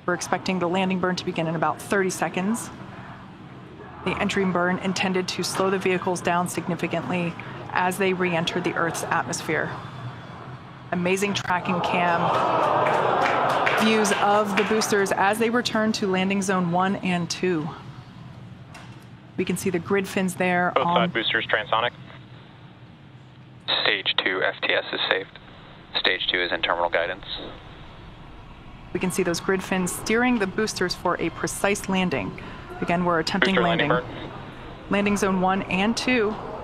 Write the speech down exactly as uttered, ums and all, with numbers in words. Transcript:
We're expecting the landing burn to begin in about thirty seconds. The entry burn intended to slow the vehicles down significantly as they re-enter the Earth's atmosphere. Amazing tracking cam views of the boosters as they return to landing zone one and two. We can see the grid fins there. Both on side boosters transonic. Stage two F T S is saved. Stage two is in terminal guidance. We can see those grid fins steering the boosters for a precise landing. Again, we're attempting Booster landing. landing burn. Landing zone one and two.